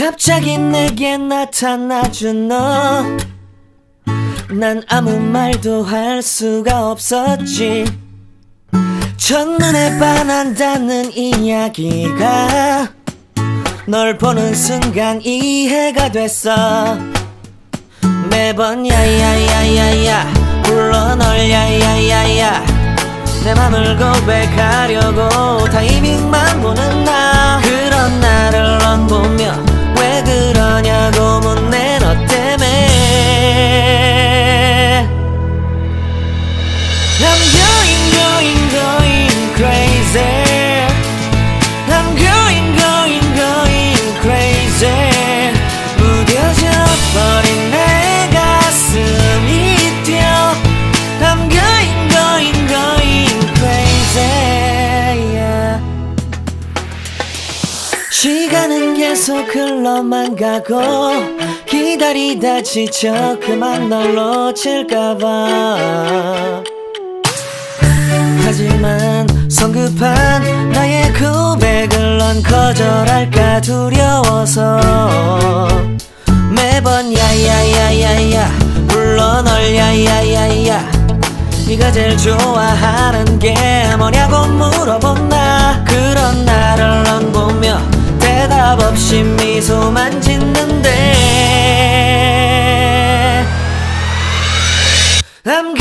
갑자기 내게 나타나준 너, 난 아무 말도 할 수가 없었지. 첫눈에 반한다는 이야기가 널 보는 순간 이해가 됐어. 매번 야야야야야 불러 널 야야야야, 내 맘을 고백하려고 타이밍만 보는 나. 그런 나를 넌 보며 왜 그러냐고 묻네. 너 때문에 I'm going crazy. I'm going crazy. 무뎌져 버린 내 가슴이 뛰어. I'm going crazy, yeah. 시간은 계속 흘러만 가고 기다리다 지쳐 그만 널 놓칠까봐. 하지만 성급한 나의 고백을 넌 거절할까 두려워서 매번 야야야야야 불러 널 야야야야. 네가 제일 좋아하는 게 뭐냐고 물어본 나. 그런 나를 넌 보며 대답 없이 미소만 짓는데 I'm